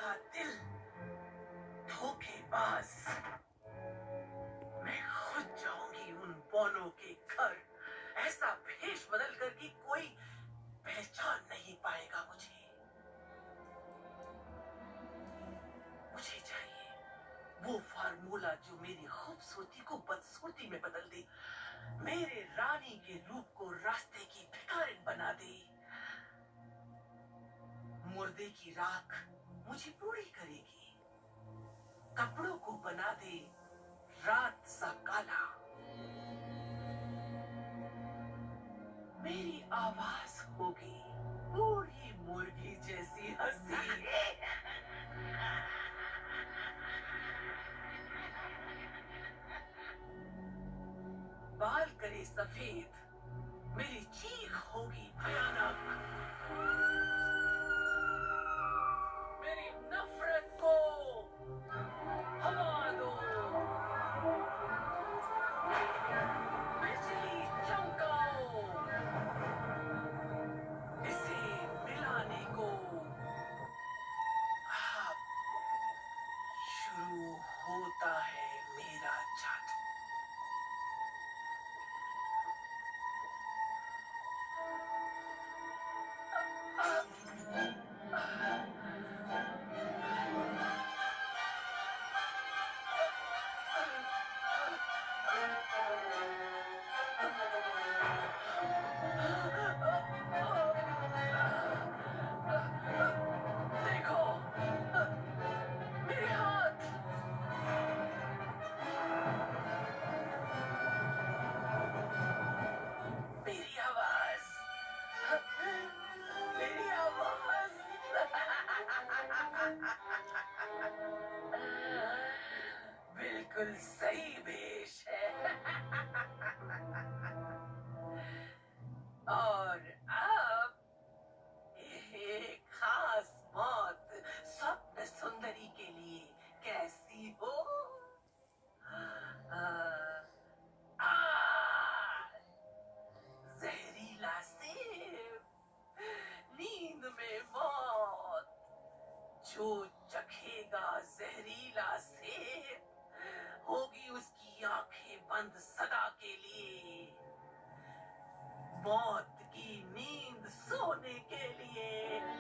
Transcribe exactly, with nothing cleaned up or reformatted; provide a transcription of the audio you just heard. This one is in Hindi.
मेरा दिल धोखेबाज। मैं खुद जाऊंगी उन बौनों के घर, ऐसा भेष बदल कर कि कोई पहचान नहीं पाएगा मुझे। मुझे चाहिए वो फार्मूला जो मेरी खूबसूरती को बदसूरती में बदल दे, मेरे रानी के रूप को रास्ते की भिखारिन बना दे। मुर्दे की राख मुझे पूरी करेगी, कपड़ों को बना दे रात सा काला। मेरी आवाज होगी बूढ़ी मुर्गी जैसी हंसी। बाल करे सफेद, मेरी चीख होगी भयानक। मेरी नफरत को हवा दो, बिजली चमकाओ, इसे मिलाने को अब शुरू होता है मेरा जादू। देखो मेरे हाथ, मेरी आवाज, मेरी आवाज। बिल्कुल सही भेष है। और अब एक खास मौत स्वप्न सुंदरी के लिए कैसी हो? आ, आ, जहरीला सेब, नींद में मौत। जो चखेगा जहरीला सेब होगी उसकी आंखें बंद सदा के लिए, मौत की नींद सोने के लिए।